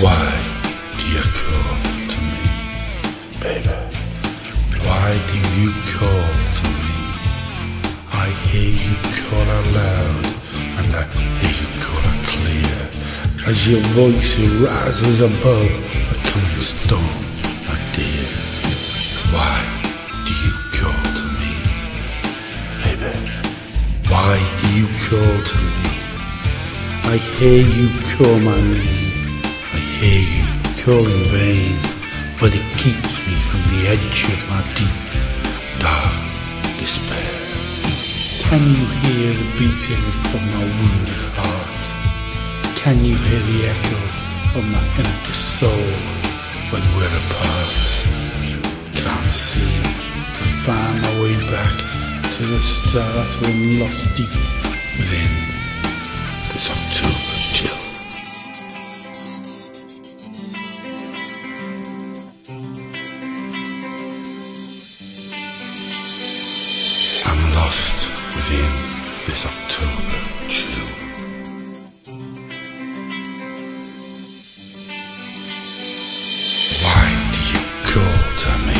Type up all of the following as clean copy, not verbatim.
Why do you call to me, baby? Why do you call to me? I hear you call out loud, and I hear you call out clear, as your voice rises above a coming storm, my dear. Why do you call to me, baby? Why do you call to me? I hear you call my name, I hear you call in vain, but it keeps me from the edge of my deep, dark despair. Can you hear the beating of my wounded heart? Can you hear the echo of my empty soul when we're apart? Can't seem to find my way back to the start when lost deep within this October chill. I'm lost within this October chill. Why do you call to me,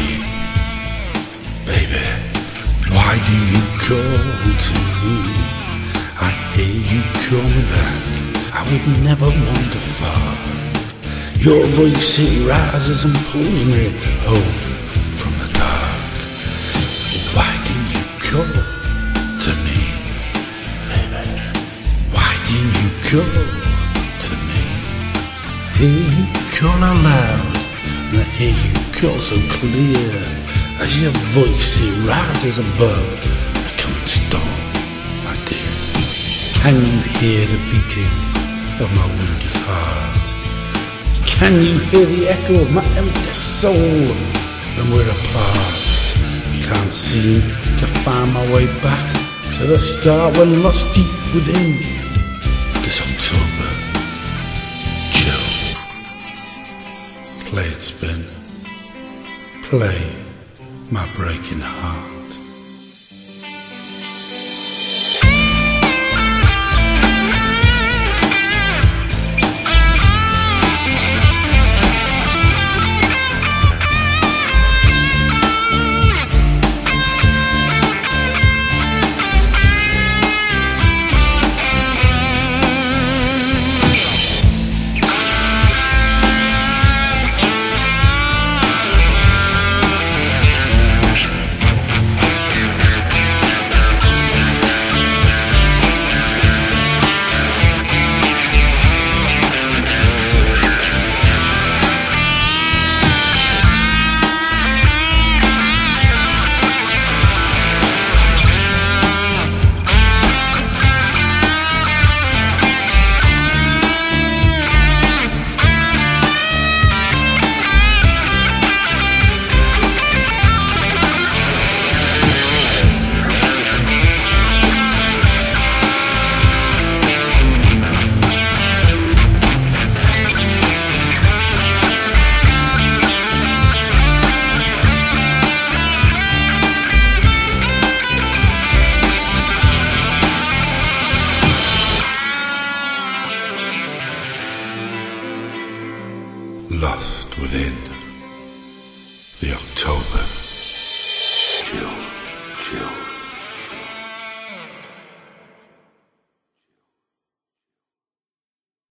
baby? Why do you call to me? I hear you call me back, I would never wander far. Your voice, it rises and pulls me home from the dark. Why do you call to me, baby? Why do you call to me? Hear you call out loud, and I hear you call so clear, as your voice, it rises above the coming storm, my dear. Can you hear the beating of my wounded heart? Can you hear the echo of my empty soul when we're apart? Can't seem to find my way back to the start when lost deep within this October chill. Play it, spin. Play my breaking heart. Lost within the October chill.